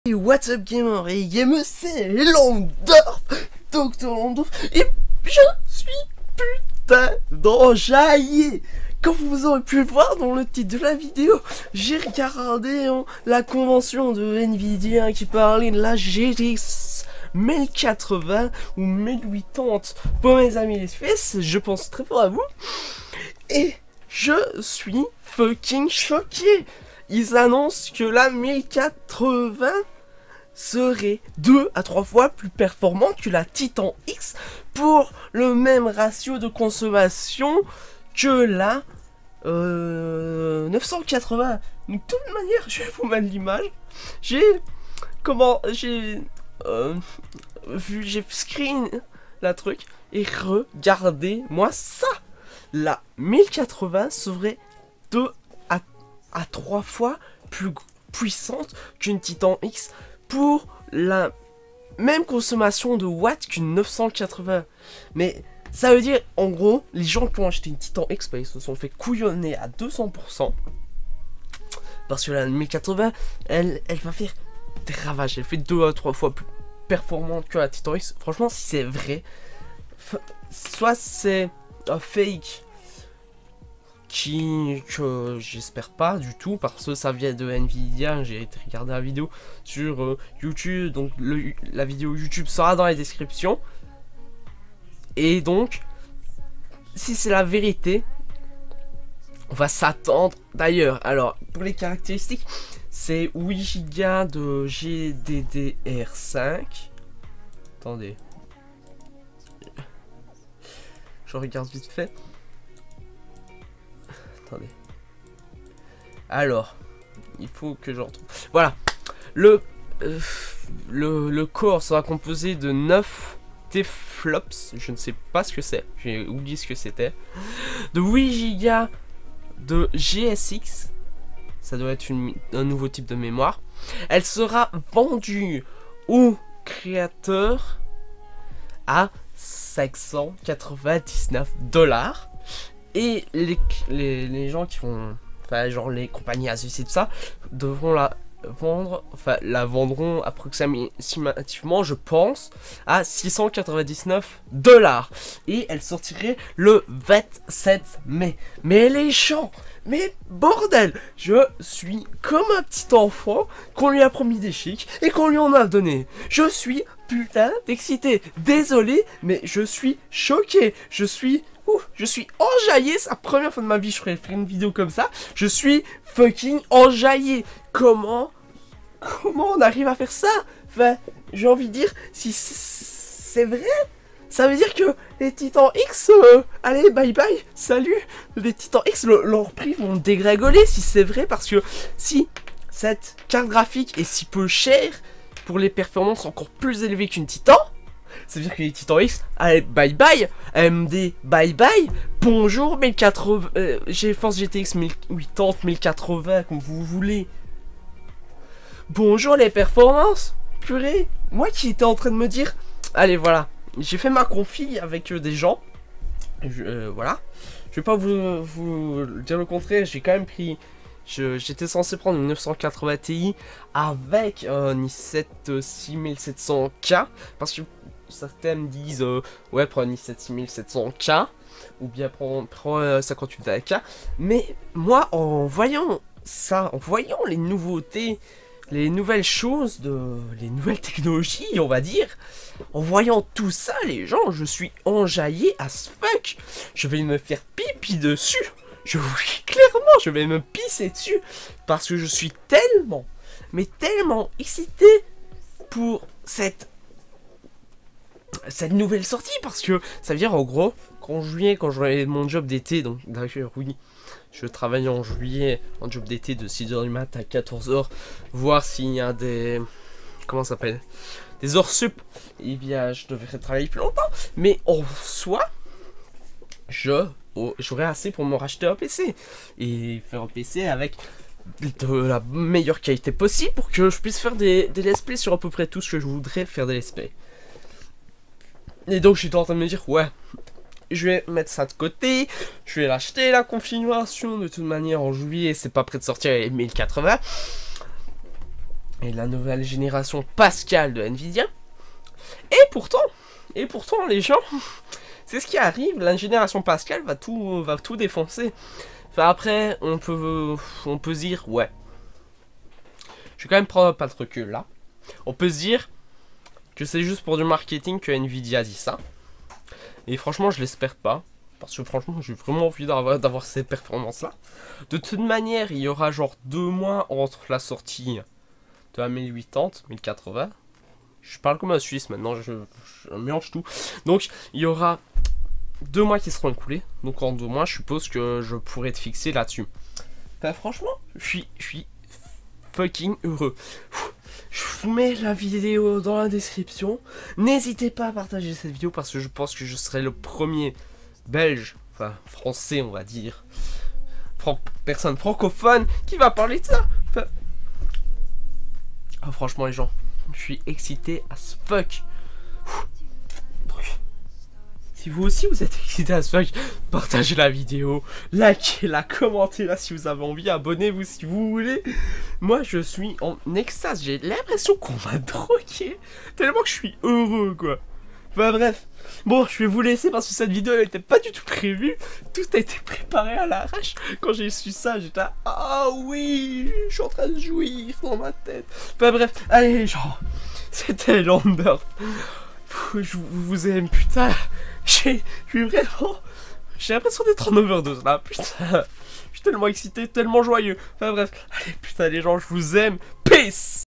Et what's up gamer et gamer, c'est Landorf, Dr Landorf, et je suis putain d'enjaillé. Comme vous aurez pu le voir dans le titre de la vidéo, j'ai regardé la convention de Nvidia qui parlait de la GTX 1080 ou 1080 pour mes amis les Suisses, je pense très fort à vous, et je suis fucking choqué. Ils annoncent que la 1080 serait 2 à 3 fois plus performante que la Titan X pour le même ratio de consommation que la 980. Donc, de toute manière, je vais vous mettre l'image. J'ai screen la truc et regardez-moi ça. La 1080 serait 2 à 3 fois plus puissante qu'une Titan X pour la même consommation de watts qu'une 980. Mais ça veut dire, en gros, les gens qui ont acheté une Titan X, ils se sont fait couillonner à 200%. Parce que la 1080, elle va faire des ravages. Elle fait 2 à 3 fois plus performante que la Titan X. Franchement, si c'est vrai, soit c'est un fake que j'espère pas du tout parce que ça vient de Nvidia. J'ai été regarder la vidéo sur YouTube, donc la vidéo YouTube sera dans la description. Et donc, si c'est la vérité, on va s'attendre. D'ailleurs, alors pour les caractéristiques, c'est 8 Go de GDDR5. Attendez, je regarde vite fait. Attendez. Alors, il faut que je retrouve. Voilà. Le core sera composé de 9 T-flops. Je ne sais pas ce que c'est. J'ai oublié ce que c'était. De 8 Go de GSX. Ça doit être un nouveau type de mémoire. Elle sera vendue au créateur à 599 $. Et les gens qui font, enfin genre les compagnies Asus et tout ça, devront la vendre, enfin la vendront approximativement, je pense, à 699 $. Et elle sortirait le 27 mai. Mais les gens, mais bordel, je suis comme un petit enfant qu'on lui a promis des chics et qu'on lui en a donné. Je suis putain d'excité. Désolé, mais je suis choqué. Je suis enjaillé. C'est la première fois de ma vie que je ferais une vidéo comme ça. Je suis fucking enjaillé. Comment on arrive à faire ça? Enfin, j'ai envie de dire, si c'est vrai, ça veut dire que les Titan X, allez, bye bye, salut. Les Titan X, leur prix vont dégringoler si c'est vrai, parce que si cette carte graphique est si peu chère pour les performances encore plus élevées qu'une Titan, ça veut dire que les Titan X, allez, bye bye, AMD, bye bye, bonjour 1080, GeForce GTX 1080, 1080, comme vous voulez. Bonjour les performances, purée, moi qui étais en train de me dire, allez voilà, j'ai fait ma config avec des gens, voilà, je vais pas vous dire le contraire, j'ai quand même pris, j'étais censé prendre une 980 Ti avec un i7 6700K, parce que certains me disent ouais, prends un i7 6700K ou bien prends un 58K. Mais moi, en voyant ça, en voyant les nouveautés, les nouvelles choses, les nouvelles technologies, on va dire, en voyant tout ça, les gens, je suis enjaillé as fuck. Je vais me faire pipi dessus. Je vous dis clairement, je vais me pisser dessus parce que je suis tellement, mais tellement excité pour cette nouvelle sortie, parce que ça veut dire en gros qu'en juillet, quand j'aurai mon job d'été, donc d'ailleurs oui, je travaille en juillet en job d'été de 6h du mat à 14h, voir s'il y a des, comment ça s'appelle, des heures sup, et bien je devrais travailler plus longtemps, mais en soi, j'aurai assez pour me racheter un PC et faire un PC avec de la meilleure qualité possible pour que je puisse faire des let's play sur à peu près tout ce que je voudrais faire des let's play. Et donc je suis en train de me dire, ouais, je vais mettre ça de côté, je vais l'acheter la configuration, de toute manière en juillet c'est pas prêt de sortir les 1080. et la nouvelle génération Pascal de Nvidia. Et pourtant les gens, c'est ce qui arrive, la génération Pascal va tout défoncer. Enfin après, on peut se dire, ouais. Je vais quand même prendre pas de recul là. On peut se dire que c'est juste pour du marketing que Nvidia dit ça. Et franchement, je l'espère pas. Parce que franchement, j'ai vraiment envie d'avoir cette performance-là. De toute manière, il y aura genre 2 mois entre la sortie de la 1080, 1080. Je parle comme un Suisse maintenant, je mélange tout. Donc, il y aura 2 mois qui seront écoulés. Donc, en 2 mois, je suppose que je pourrais être fixé là-dessus. Enfin, franchement, je suis fucking heureux. Je vous mets la vidéo dans la description. N'hésitez pas à partager cette vidéo parce que je pense que je serai le premier belge, enfin français on va dire, personne francophone qui va parler de ça. Enfin... Oh, franchement les gens, je suis excité as fuck. Si vous aussi vous êtes excité as fuck, partagez la vidéo, likez-la, commentez-la si vous avez envie, abonnez-vous si vous voulez. Moi je suis en extase, j'ai l'impression qu'on m'a drogué, tellement que je suis heureux quoi. Enfin bref, bon je vais vous laisser parce que cette vidéo n'était pas du tout prévue. Tout a été préparé à l'arrache. Quand j'ai su ça j'étais là, ah oui, je suis en train de jouir dans ma tête. Enfin bref, allez les gens, c'était Lambert. Je vous aime putain. J'ai l'impression d'être en overdose là, putain. Je suis tellement excité, tellement joyeux. Enfin bref, allez putain les gens, je vous aime. Peace.